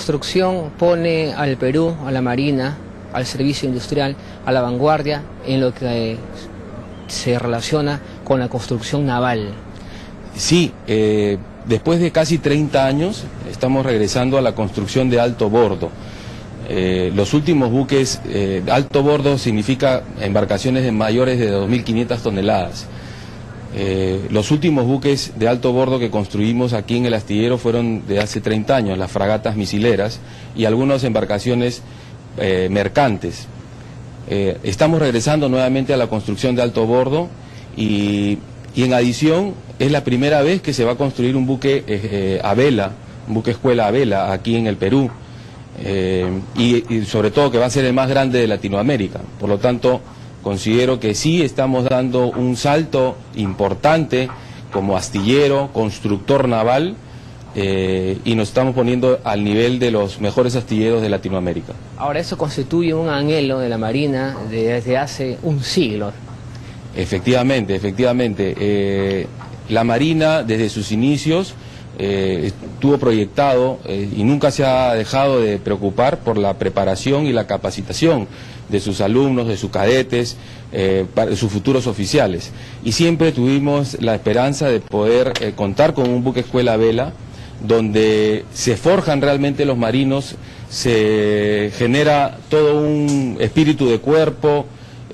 construcción pone al Perú, a la Marina, al servicio industrial, a la vanguardia en lo que se relaciona con la construcción naval. Sí, después de casi 30 años estamos regresando a la construcción de alto bordo. Los últimos buques, alto bordo significa embarcaciones de mayores de 2.500 toneladas. Los últimos buques de alto bordo que construimos aquí en el astillero fueron de hace 30 años, las fragatas misileras y algunas embarcaciones mercantes. Estamos regresando nuevamente a la construcción de alto bordo y en adición es la primera vez que se va a construir un buque a vela, un buque escuela a vela aquí en el Perú. Y sobre todo que va a ser el más grande de Latinoamérica. Por lo tanto, considero que sí estamos dando un salto importante como astillero, constructor naval, y nos estamos poniendo al nivel de los mejores astilleros de Latinoamérica. Ahora, eso constituye un anhelo de la Marina desde hace un siglo. Efectivamente, efectivamente. La Marina, desde sus inicios, estuvo proyectado y nunca se ha dejado de preocupar por la preparación y la capacitación de sus alumnos, de sus cadetes, de sus futuros oficiales. Y siempre tuvimos la esperanza de poder contar con un buque escuela a vela, donde se forjan realmente los marinos, se genera todo un espíritu de cuerpo,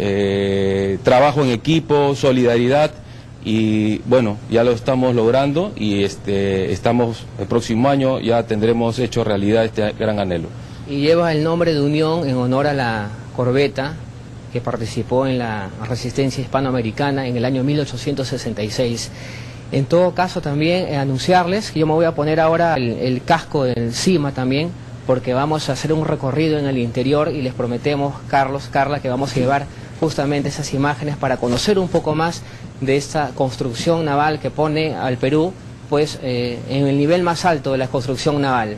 trabajo en equipo, solidaridad. Y bueno, ya lo estamos logrando y estamos el próximo año ya tendremos hecho realidad este gran anhelo. Y lleva el nombre de Unión en honor a la corbeta que participó en la resistencia hispanoamericana en el año 1866. En todo caso también anunciarles que yo me voy a poner ahora el casco encima también, porque vamos a hacer un recorrido en el interior y les prometemos, Carlos, Carla, que vamos a llevar justamente esas imágenes para conocer un poco más de esta construcción naval que pone al Perú pues en el nivel más alto de la construcción naval.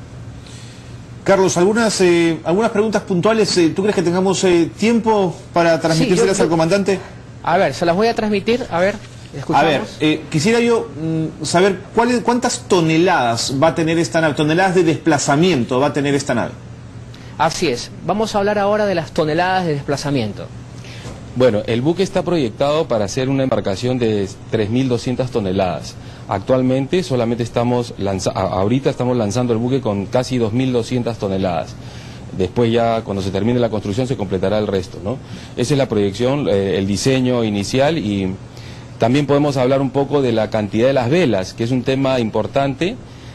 Carlos, algunas preguntas puntuales. ¿Tú crees que tengamos tiempo para transmitírselas al comandante? A ver, se las voy a transmitir, a ver, escuchamos. A ver, quisiera yo saber cuántas toneladas va a tener esta nave, toneladas de desplazamiento va a tener esta nave. Así es, vamos a hablar ahora de las toneladas de desplazamiento. Bueno, el buque está proyectado para ser una embarcación de 3.200 toneladas. Actualmente solamente ahorita estamos lanzando el buque con casi 2.200 toneladas. Después ya cuando se termine la construcción se completará el resto, ¿no? Esa es la proyección, el diseño inicial, y también podemos hablar un poco de la cantidad de las velas, que es un tema importante.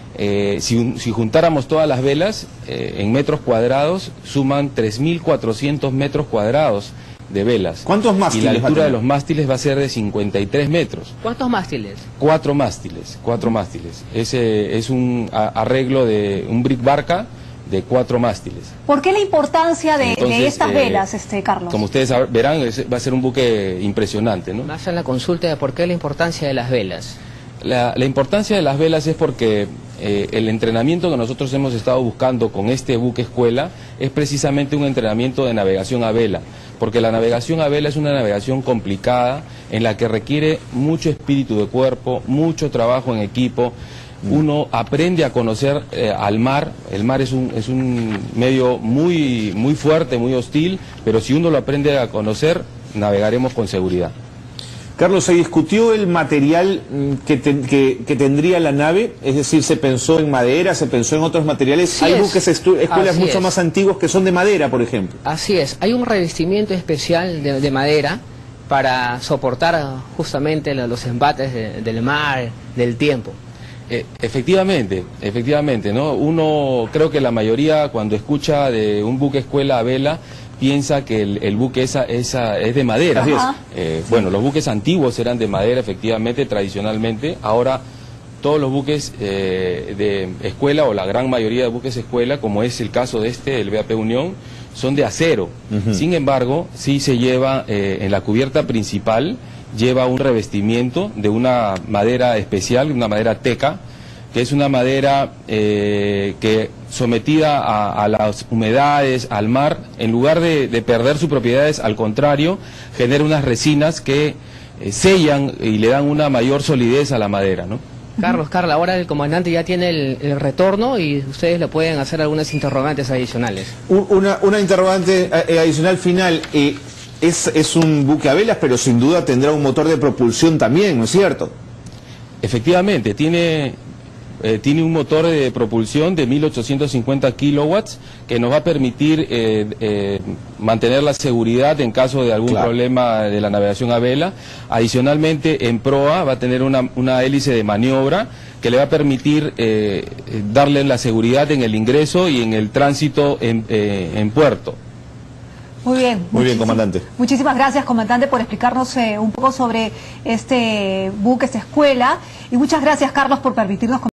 Si juntáramos todas las velas en metros cuadrados suman 3.400 metros cuadrados de velas. ¿Cuántos mástiles? Y la altura de los mástiles va a ser de 53 metros. ¿Cuántos mástiles? 4 mástiles, 4 mástiles. Ese es un arreglo de un brick barca de 4 mástiles. ¿Por qué la importancia de estas velas, Carlos? Como ustedes verán, va a ser un buque impresionante, ¿no? Me hacen la consulta de por qué la importancia de las velas. La importancia de las velas es porque el entrenamiento que nosotros hemos estado buscando con este buque escuela es precisamente un entrenamiento de navegación a vela, porque la navegación a vela es una navegación complicada en la que requiere mucho espíritu de cuerpo, mucho trabajo en equipo. Uno aprende a conocer al mar. El mar es un medio muy fuerte, muy hostil, pero si uno lo aprende a conocer, navegaremos con seguridad. Carlos, ¿se discutió el material que tendría la nave? Es decir, ¿se pensó en madera, se pensó en otros materiales? Sí, hay buques escuelas mucho más antiguos que son de madera, por ejemplo. Así es, hay un revestimiento especial de madera para soportar justamente los embates del mar, del tiempo. Efectivamente, ¿no? Uno, creo que la mayoría cuando escucha de un buque escuela a vela piensa que el buque es de madera. Bueno, los buques antiguos eran de madera, efectivamente, tradicionalmente. Ahora todos los buques de escuela, o la gran mayoría de buques escuela, como es el caso de el VAP Unión, son de acero. Sin embargo, sí se lleva en la cubierta principal, lleva un revestimiento de una madera especial, una madera teca, que es una madera que sometida a las humedades, al mar, en lugar de perder sus propiedades, al contrario, genera unas resinas que sellan y le dan una mayor solidez a la madera, ¿no? Carlos, Carla, ahora el comandante ya tiene el retorno y ustedes le pueden hacer algunas interrogantes adicionales. Una interrogante adicional final. Es un buque a velas, pero sin duda tendrá un motor de propulsión también, ¿no es cierto? Efectivamente, tiene un motor de propulsión de 1850 kilowatts que nos va a permitir mantener la seguridad en caso de algún problema de la navegación a vela. Adicionalmente, en proa va a tener una hélice de maniobra que le va a permitir darle la seguridad en el ingreso y en el tránsito en puerto. Muy bien. Muy bien, comandante. Muchísimas gracias, comandante, por explicarnos un poco sobre este buque, esta escuela. Y muchas gracias, Carlos, por permitirnos